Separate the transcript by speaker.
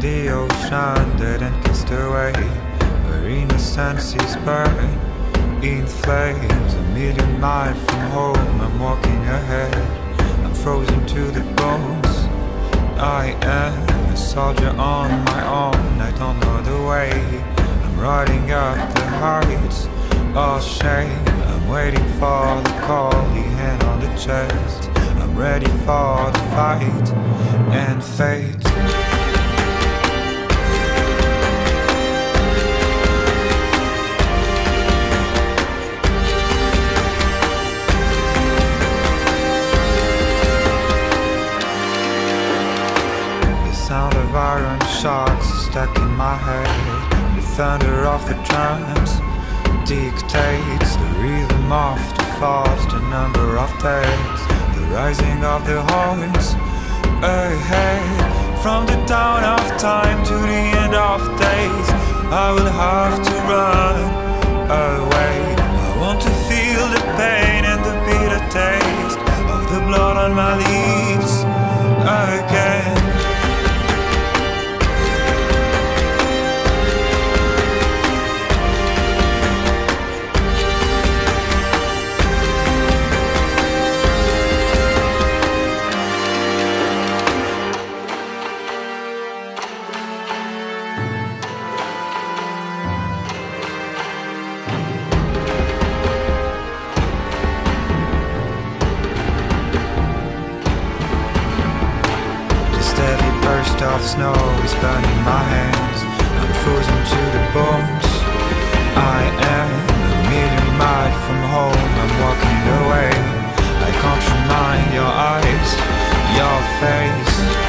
Speaker 1: the ocean, dead and cast away, where innocence is burned in flames. A million miles from home, I'm walking ahead, I'm frozen to the bones. I am a soldier on my own, I don't know the way. I'm riding up the heights, all shame. I'm waiting for the call, the hand on the chest. I'm ready for the fight and fate. Sound of iron shots stuck in my head. The thunder of the drums dictates the rhythm of the falls, the number of days, the rising of the horns ahead. From the dawn of time to the end of days, I will have to run away. I want to feel the pain and the bitter taste of the blood on my lips again. Burst of snow is burning my hands, I'm frozen to the bones. I am a million miles from home, I'm walking away. I can't remind your eyes, your face.